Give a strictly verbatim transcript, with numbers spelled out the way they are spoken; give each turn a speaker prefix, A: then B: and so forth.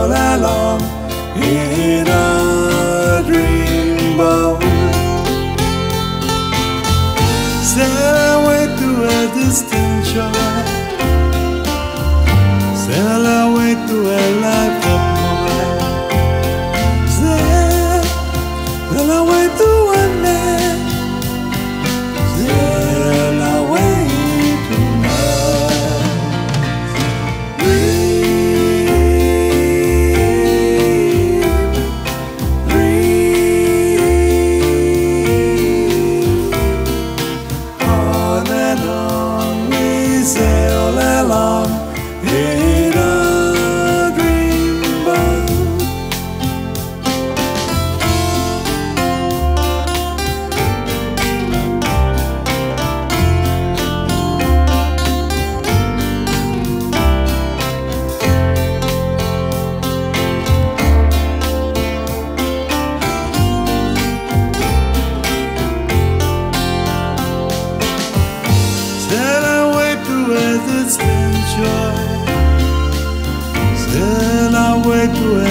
A: all along in a dreamboat. Sail away to a distant shore, sail away to a life of more. Sail, sail away to wonderland, sail away to Mars. Dream, dream, on and on we sail along in a dreamboat. Sail away to a distant shore, sail away to a